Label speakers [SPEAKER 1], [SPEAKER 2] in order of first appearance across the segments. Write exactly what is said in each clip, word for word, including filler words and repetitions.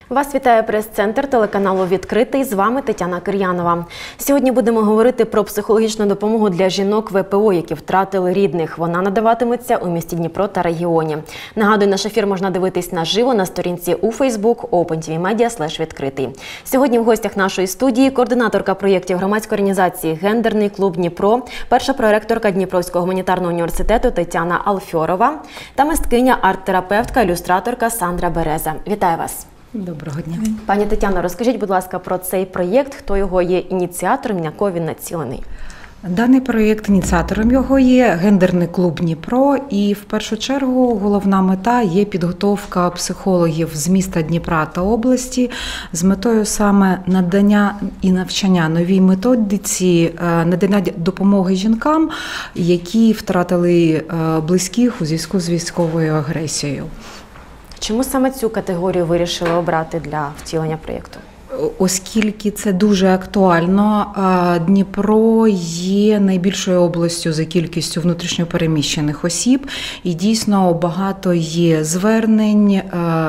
[SPEAKER 1] Вас вітає прес-центр телеканалу «Відкритий». З вами Тетяна Кир'янова. Сьогодні будемо говорити про психологічну допомогу для жінок ВПО, які втратили рідних. Вона надаватиметься у місті Дніпро та регіоні. Нагадую, наш ефір можна дивитись наживо на сторінці у Facebook OpenTVMedia слеш відкритий. Сьогодні в гостях нашої студії координаторка проєктів громадської організації «Гендерний клуб Дніпро», перша проректорка Дніпровського гуманітарного університету Тетяна Алфьорова та мисткиня, арт-терапевтка, ілюстраторка Сандра Береза. Вітаю вас!
[SPEAKER 2] Доброго дня.
[SPEAKER 1] Пані Тетяно, розкажіть, будь ласка, про цей проєкт, хто його є ініціатором, на кого він націлений?
[SPEAKER 2] Даний проєкт, ініціатором його є Гендерний клуб Дніпро, і в першу чергу головна мета є підготовка психологів з міста Дніпра та області з метою саме надання і навчання новій методиці, надання допомоги жінкам, які втратили близьких у зв'язку з військовою агресією.
[SPEAKER 1] Чому саме цю категорію вирішили обрати для втілення проєкту?
[SPEAKER 2] Оскільки це дуже актуально, Дніпро є найбільшою областю за кількістю внутрішньопереміщених осіб, і дійсно багато є звернень,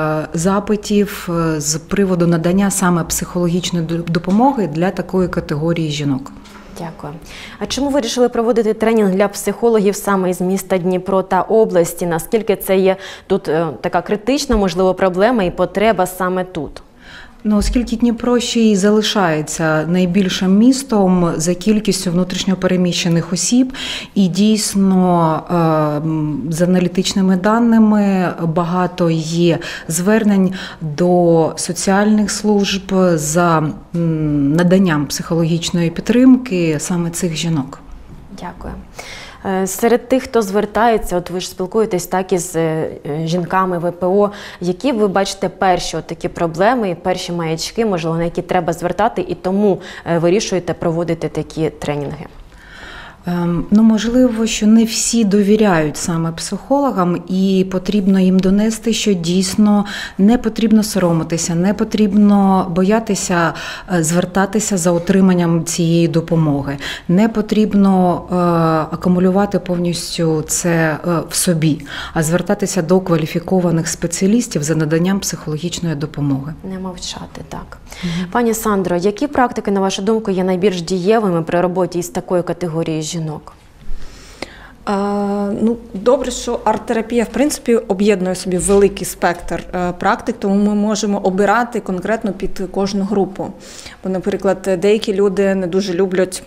[SPEAKER 2] запитів з приводу надання саме психологічної допомоги для такої категорії жінок.
[SPEAKER 1] Дякую. А чому ви вирішили проводити тренінг для психологів саме із міста Дніпро та області? Наскільки це є тут е, така критична, можливо, проблема і потреба саме тут?
[SPEAKER 2] Ну, оскільки Дніпро ще й залишається найбільшим містом за кількістю внутрішньопереміщених осіб, і дійсно за аналітичними даними багато є звернень до соціальних служб за наданням психологічної підтримки саме цих жінок.
[SPEAKER 1] Дякую. Серед тих, хто звертається, от ви ж спілкуєтесь так із жінками ВПО, які ви бачите перші от такі проблеми, перші маячки, можливо, на які треба звертати, і тому вирішуєте проводити такі тренінги?
[SPEAKER 2] Ну, можливо, що не всі довіряють саме психологам, і потрібно їм донести, що дійсно не потрібно соромитися, не потрібно боятися звертатися за отриманням цієї допомоги, не потрібно е, акумулювати повністю це е, в собі, а звертатися до кваліфікованих спеціалістів за наданням психологічної допомоги.
[SPEAKER 1] Не мовчати, так. Mm-hmm. Пані Сандро, які практики, на вашу думку, є найбільш дієвими при роботі із такою категорією жінок?
[SPEAKER 3] А, ну, добре, що арт-терапія, в принципі, об'єднує собі великий спектр а, практик, тому ми можемо обирати конкретно під кожну групу. Бо, наприклад, деякі люди не дуже люблять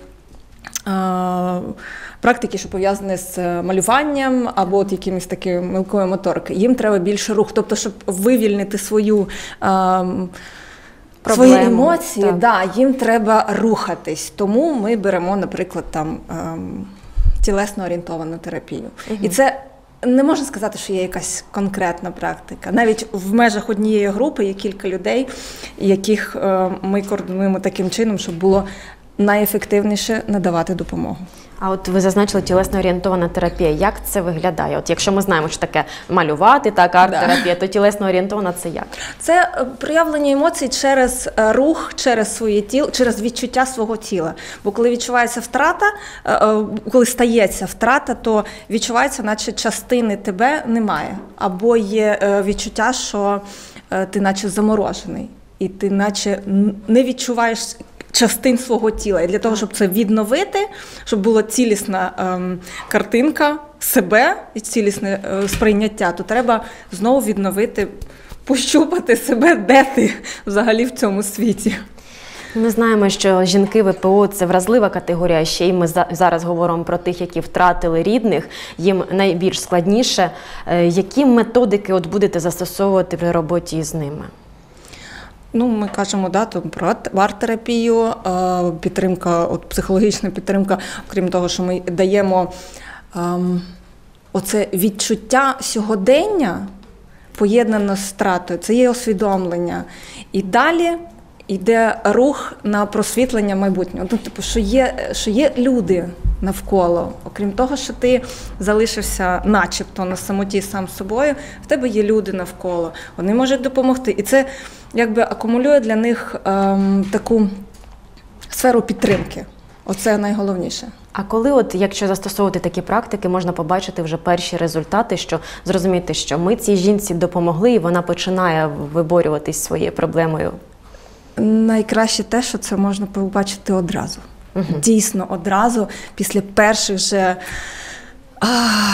[SPEAKER 3] а, практики, що пов'язані з малюванням або от якимось такою мілкою моторики. Їм треба більше рух, тобто, щоб вивільнити свою а, Проблему, свої емоції, да, їм треба рухатись. Тому ми беремо, наприклад, там ем, тілесно орієнтовану терапію. Угу. І це не можна сказати, що є якась конкретна практика. Навіть в межах однієї групи є кілька людей, яких е, ми координуємо таким чином, щоб було найефективніше надавати допомогу.
[SPEAKER 1] А от ви зазначили тілесно орієнтована терапія. Як це виглядає? От якщо ми знаємо, що таке малювати, так, арт-терапія, да. то тілесно орієнтована це як?
[SPEAKER 3] Це проявлення емоцій через рух, через своє тіло, через відчуття свого тіла. Бо коли відчувається втрата, коли стається втрата, то відчувається, наче частини тебе немає. Або є відчуття, що ти наче заморожений. І ти наче не відчуваєш частин свого тіла. І для того, щоб це відновити, щоб була цілісна ем, картинка себе і цілісне е, сприйняття, то треба знову відновити, пощупати себе, де ти взагалі в цьому світі.
[SPEAKER 1] Ми знаємо, що жінки ВПО – це вразлива категорія, ще й ми зараз говоримо про тих, які втратили рідних, їм найбільш складніше. Які методики от будете застосовувати при роботі з ними?
[SPEAKER 3] Ну, ми кажемо, да, то про арт-терапію, підтримка, от, психологічна підтримка, окрім того, що ми даємо ем, оце відчуття сьогодення, поєднано з втратою, це є усвідомлення. І далі йде рух на просвітлення майбутнього. Ну, типу, що є, що є люди навколо. Окрім того, що ти залишився начебто на самоті сам з собою, в тебе є люди навколо. Вони можуть допомогти. І це якби акумулює для них ем, таку сферу підтримки. Оце найголовніше.
[SPEAKER 1] А коли, от, якщо застосовувати такі практики, можна побачити вже перші результати, що зрозуміти, що ми цій жінці допомогли, і вона починає виборюватись своєю проблемою?
[SPEAKER 3] Найкраще те, що це можна побачити одразу. Угу. Дійсно, одразу, після перших же а,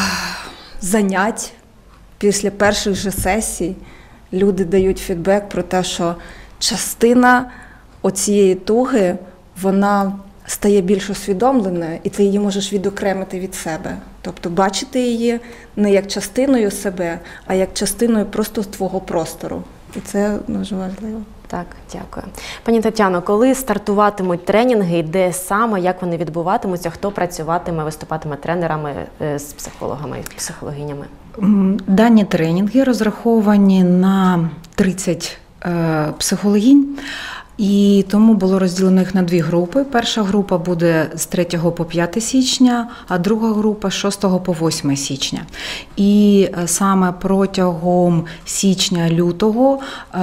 [SPEAKER 3] занять, після перших же сесій, люди дають фідбек про те, що частина оцієї туги, вона стає більш усвідомленою, і ти її можеш відокремити від себе. Тобто бачити її не як частиною себе, а як частиною просто твого простору. І це дуже важливо.
[SPEAKER 1] Так, дякую. Пані Тетяно, коли стартуватимуть тренінги, і де саме, як вони відбуватимуться, хто працюватиме, виступатиме тренерами з психологами і психологинями?
[SPEAKER 2] Дані тренінги розраховані на тридцять е, психологинь. І тому було розділено їх на дві групи. Перша група буде з третього по п'яте січня, а друга група з шостого по восьме січня. І саме протягом січня-лютого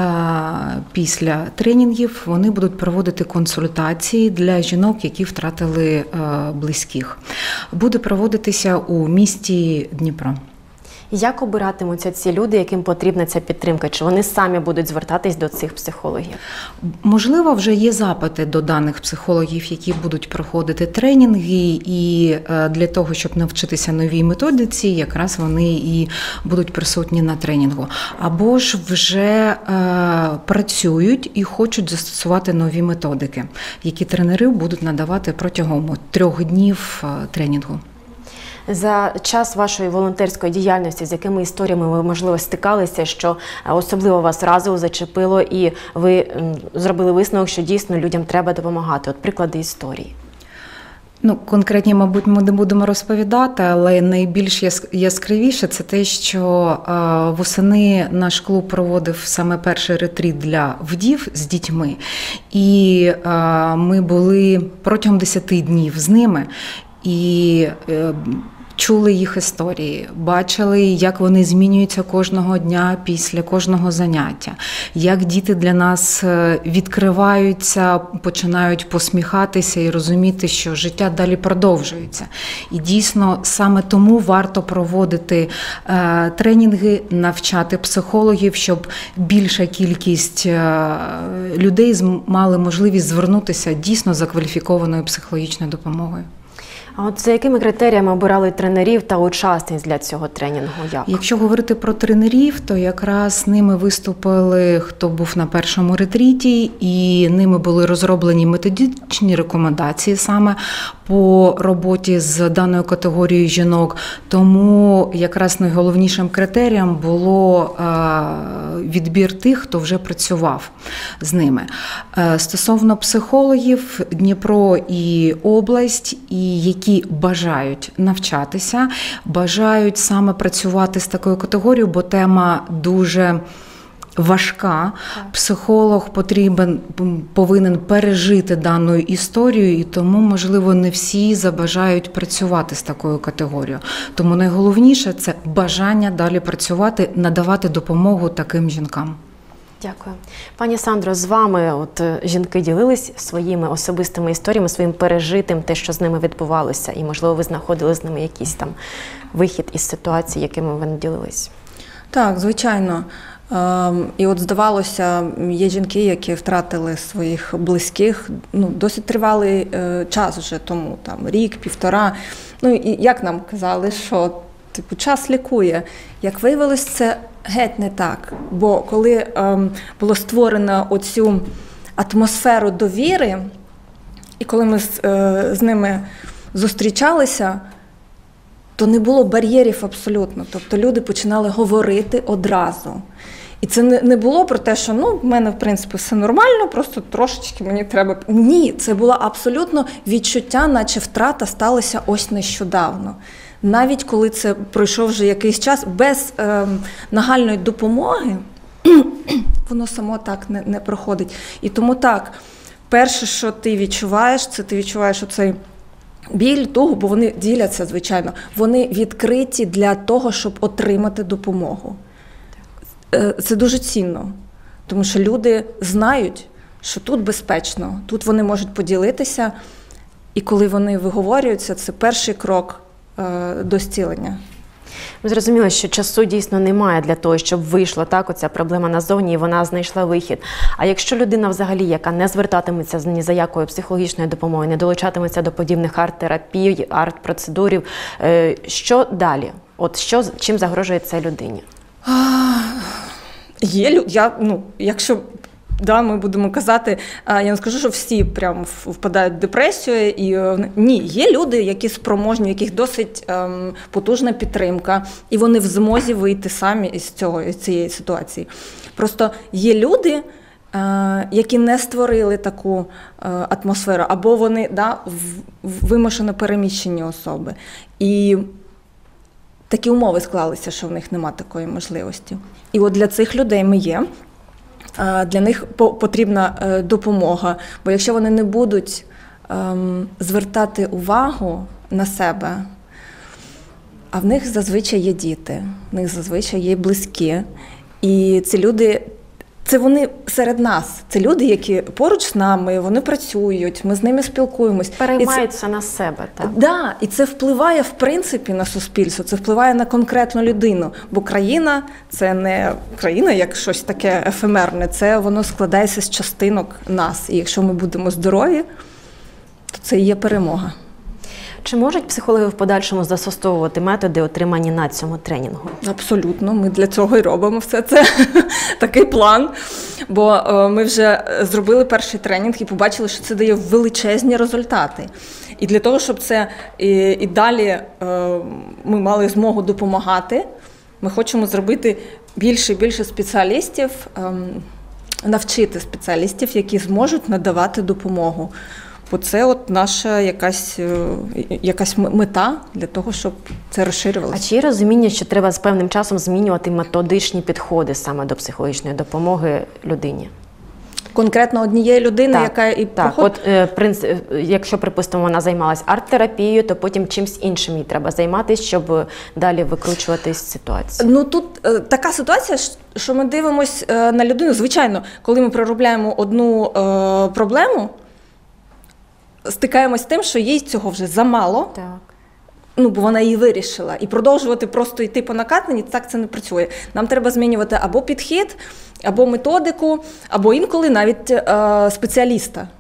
[SPEAKER 2] після тренінгів вони будуть проводити консультації для жінок, які втратили близьких. Буде проводитися у місті Дніпро.
[SPEAKER 1] Як обиратимуться ці люди, яким потрібна ця підтримка? Чи вони самі будуть звертатись до цих психологів?
[SPEAKER 2] Можливо, вже є запити до даних психологів, які будуть проходити тренінги, і для того, щоб навчитися новій методиці, якраз вони і будуть присутні на тренінгу. Або ж вже е, працюють і хочуть застосувати нові методики, які тренери будуть надавати протягом трьох днів тренінгу.
[SPEAKER 1] За час вашої волонтерської діяльності, з якими історіями ви, можливо, стикалися, що особливо вас вразило, зачепило, і ви зробили висновок, що дійсно людям треба допомагати? От приклади історії.
[SPEAKER 2] Ну, конкретні, мабуть, ми не будемо розповідати, але найбільш яскравіше це те, що е, восени наш клуб проводив саме перший ретріт для вдів з дітьми. І е, ми були протягом десяти днів з ними. І е, чули їх історії, бачили, як вони змінюються кожного дня після кожного заняття, як діти для нас відкриваються, починають посміхатися і розуміти, що життя далі продовжується. І дійсно саме тому варто проводити е, тренінги, навчати психологів, щоб більша кількість е, людей мали можливість звернутися дійсно за кваліфікованою психологічною допомогою.
[SPEAKER 1] А от за якими критеріями обирали тренерів та учасниць для цього тренінгу? Як?
[SPEAKER 2] Якщо говорити про тренерів, то якраз ними виступили, хто був на першому ретріті, і ними були розроблені методичні рекомендації саме по роботі з даною категорією жінок. Тому якраз найголовнішим критерієм було відбір тих, хто вже працював з ними. Стосовно психологів, Дніпро і область, і які які бажають навчатися, бажають саме працювати з такою категорією, бо тема дуже важка. Психолог потрібен, повинен пережити дану історію, і тому, можливо, не всі забажають працювати з такою категорією. Тому найголовніше – це бажання далі працювати, надавати допомогу таким жінкам.
[SPEAKER 1] Дякую. Пані Сандро, з вами от жінки ділились своїми особистими історіями, своїм пережитим, те, що з ними відбувалося, і, можливо, ви знаходили з ними якийсь там вихід із ситуації, якими ви ділились?
[SPEAKER 3] Так, звичайно. І от, здавалося, є жінки, які втратили своїх близьких, ну, досить тривалий час вже тому, там, рік, півтора. Ну, і як нам казали, що типу, час лікує. Як виявилось, це геть не так. Бо коли ем, було створено оцю атмосферу довіри, і коли ми з, е, з ними зустрічалися, то не було бар'єрів абсолютно. Тобто люди починали говорити одразу. І це не, не було про те, що ну, в мене, в принципі, все нормально, просто трошечки мені треба... Ні, це було абсолютно відчуття, наче втрата сталася ось нещодавно. Навіть коли це пройшов вже якийсь час, без е, нагальної допомоги, воно само так не, не проходить. І тому так, перше, що ти відчуваєш, це ти відчуваєш оцей біль, тугу, бо вони діляться, звичайно. Вони відкриті для того, щоб отримати допомогу. Е, це дуже цінно, тому що люди знають, що тут безпечно, тут вони можуть поділитися, І коли вони виговорюються, це перший крок е, до зцілення.
[SPEAKER 1] Ми зрозуміли, що часу дійсно немає для того, щоб вийшла так оця проблема назовні, і вона знайшла вихід. А якщо людина взагалі, яка не звертатиметься ні за якою психологічною допомогою, не долучатиметься до подібних арт-терапій, арт-процедурів, що далі? От що, чим загрожує це людині?
[SPEAKER 3] Є, я, ну, якщо да, ми будемо казати, я не скажу, що всі прям впадають в депресію. І, ні, є люди, які спроможні, у яких досить ем, потужна підтримка, і вони в змозі вийти самі із цього, із цієї ситуації. Просто є люди, е, які не створили таку е, атмосферу, або вони да, в, вимушено переміщені особи. І такі умови склалися, що в них немає такої можливості. І от для цих людей ми є. Для них потрібна допомога, бо якщо вони не будуть ем, звертати увагу на себе, а в них зазвичай є діти, в них зазвичай є близькі, і ці люди, це вони серед нас, це люди, які поруч з нами, вони працюють, ми з ними спілкуємось.
[SPEAKER 1] Переймаються це, на себе, так?
[SPEAKER 3] Так, да, і це впливає, в принципі, на суспільство, це впливає на конкретну людину, бо країна – це не країна як щось таке ефемерне, це воно складається з частинок нас, і якщо ми будемо здорові, то це і є перемога.
[SPEAKER 1] Чи можуть психологи в подальшому застосовувати методи, отримані на цьому тренінгу?
[SPEAKER 3] Абсолютно. Ми для цього і робимо все це. Такий план. Бо ми вже зробили перший тренінг і побачили, що це дає величезні результати. І для того, щоб це і, і далі ми мали змогу допомагати, ми хочемо зробити більше і більше спеціалістів, навчити спеціалістів, які зможуть надавати допомогу. Бо це от наша якась, якась мета для того, щоб це розширювалося.
[SPEAKER 1] А чи є розуміння, що треба з певним часом змінювати методичні підходи саме до психологічної допомоги людині?
[SPEAKER 3] Конкретно однієї людини,
[SPEAKER 1] так,
[SPEAKER 3] яка і
[SPEAKER 1] так.
[SPEAKER 3] проходить?
[SPEAKER 1] От, е, принцип, якщо, припустимо, вона займалась арт-терапією, то потім чимсь іншим їй треба займатися, щоб далі викручуватись з ситуації.
[SPEAKER 3] Ну тут е, така ситуація, що ми дивимося е, на людину. Звичайно, коли ми проробляємо одну е, проблему, стикаємось з тим, що їй цього вже замало,
[SPEAKER 1] так.
[SPEAKER 3] Ну, бо вона її вирішила. І продовжувати просто йти по накатанні, так це не працює. Нам треба змінювати або підхід, або методику, або інколи навіть е, спеціаліста,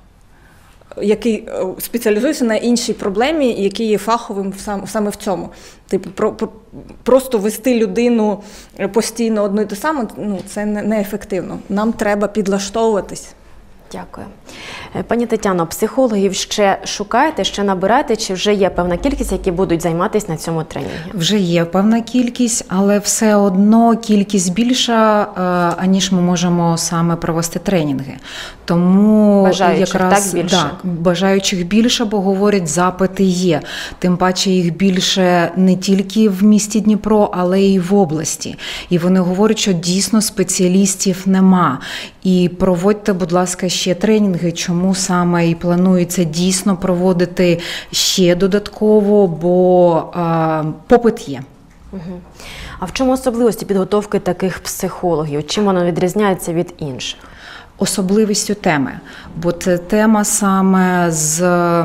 [SPEAKER 3] який спеціалізується на іншій проблемі, який є фаховим сам, саме в цьому. Типу, про, про, просто вести людину постійно одну і ту саму, ну, це неефективно. Не Нам треба підлаштовуватись.
[SPEAKER 1] Дякую. Пані Тетяно, психологів ще шукаєте, ще набираєте, чи вже є певна кількість, які будуть займатися на цьому тренінгі?
[SPEAKER 2] Вже є певна кількість, але все одно кількість більша, аніж ми можемо саме провести тренінги. Тому
[SPEAKER 1] бажаючих,
[SPEAKER 2] якраз
[SPEAKER 1] так, більше?
[SPEAKER 2] Так, бажаючих більше, бо говорять, запити є. Тим паче їх більше не тільки в місті Дніпро, але й в області. І вони говорять, що дійсно спеціалістів нема. І проводьте, будь ласка, ще тренінги, чому саме і планується дійсно проводити ще додатково, бо а, попит є.
[SPEAKER 1] Угу. А в чому особливості підготовки таких психологів? Чим воно відрізняється від інших?
[SPEAKER 2] Особливістю теми, бо це тема саме з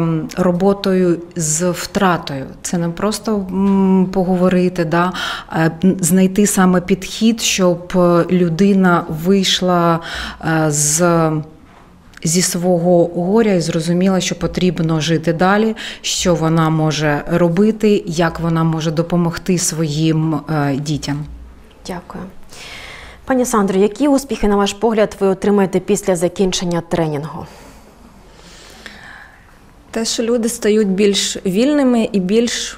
[SPEAKER 2] роботою з втратою. Це не просто поговорити, да, а знайти саме підхід, щоб людина вийшла з зі свого горя і зрозуміла, що потрібно жити далі, що вона може робити, як вона може допомогти своїм дітям.
[SPEAKER 1] Дякую. Пані Сандро, які успіхи, на ваш погляд, ви отримаєте після закінчення тренінгу?
[SPEAKER 3] Те, що люди стають більш вільними і більш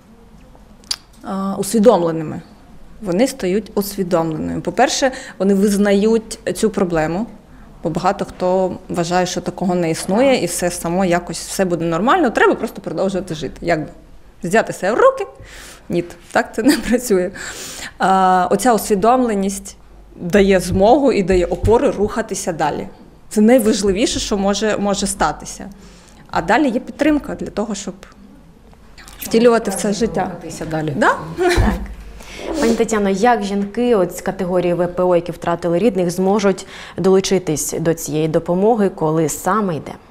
[SPEAKER 3] а, усвідомленими. Вони стають усвідомленими. По-перше, вони визнають цю проблему, бо багато хто вважає, що такого не існує і все само якось, все буде нормально, треба просто продовжувати жити. Якби взяти себе в руки? Ні, так це не працює. А, оця усвідомленість дає змогу і дає опору рухатися далі. Це найважливіше, що може, може статися. А далі є підтримка для того, щоб втілювати в це життя.
[SPEAKER 2] Далі.
[SPEAKER 3] Да?
[SPEAKER 1] Так. Пані Тетяно, як жінки от з категорії ВПО, які втратили рідних, зможуть долучитись до цієї допомоги, коли саме йде?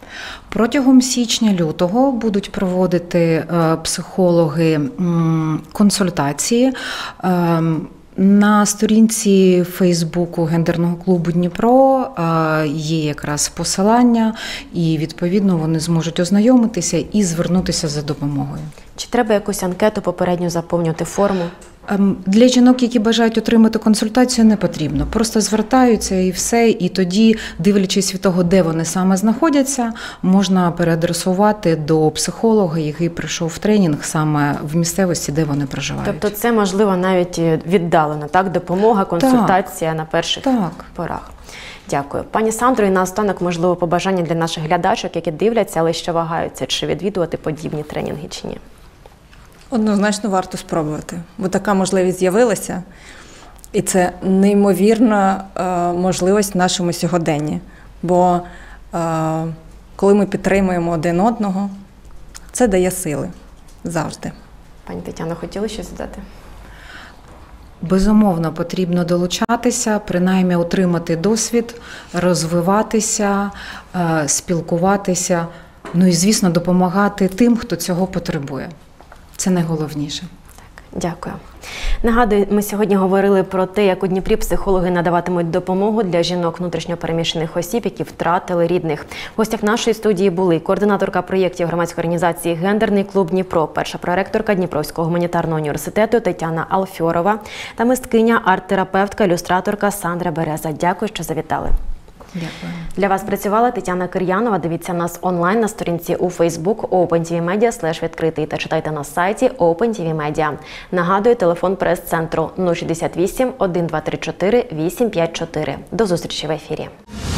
[SPEAKER 2] Протягом січня-лютого будуть проводити е, психологи м, консультації. Е, На сторінці Фейсбуку гендерного клубу Дніпро є якраз посилання, і відповідно вони зможуть ознайомитися і звернутися за допомогою.
[SPEAKER 1] Чи треба якусь анкету попередньо заповнювати форму?
[SPEAKER 2] Для жінок, які бажають отримати консультацію, не потрібно. Просто звертаються і все, і тоді, дивлячись від того, де вони саме знаходяться, можна переадресувати до психолога, який прийшов в тренінг саме в місцевості, де вони проживають.
[SPEAKER 1] Тобто це, можливо, навіть віддалено, так? Допомога, консультація
[SPEAKER 2] так,
[SPEAKER 1] на перших
[SPEAKER 2] так.
[SPEAKER 1] порах. Дякую. Пані Сандро, і наостанок, можливо, побажання для наших глядачок, які дивляться, але ще вагаються, чи відвідувати подібні тренінги, чи ні?
[SPEAKER 3] Однозначно варто спробувати, бо така можливість з'явилася, і це неймовірна е, можливість в нашому сьогоденні. Бо е, коли ми підтримуємо один одного, це дає сили завжди.
[SPEAKER 1] Пані Тетяно, хотіли щось додати?
[SPEAKER 2] Безумовно, потрібно долучатися, принаймні отримати досвід, розвиватися, е, спілкуватися, ну і, звісно, допомагати тим, хто цього потребує. Це найголовніше.
[SPEAKER 1] Так, дякую. Нагадую, ми сьогодні говорили про те, як у Дніпрі психологи надаватимуть допомогу для жінок внутрішньо переміщених осіб, які втратили рідних. В гостях нашої студії були координаторка проєктів громадської організації «Гендерний клуб Дніпро», перша проректорка Дніпровського гуманітарного університету Тетяна Алфьорова та мисткиня, арт-терапевтка, ілюстраторка Сандра Береза. Дякую, що завітали.
[SPEAKER 2] Дякую.
[SPEAKER 1] Для вас працювала Тетяна Кир'янова. Дивіться нас онлайн на сторінці у Facebook OpenTVMedia слеш відкритий та читайте на сайті OpenTVMedia. Нагадую, телефон прес-центру нуль шістдесят вісім, один два три чотири, вісім п'ять чотири. До зустрічі в ефірі.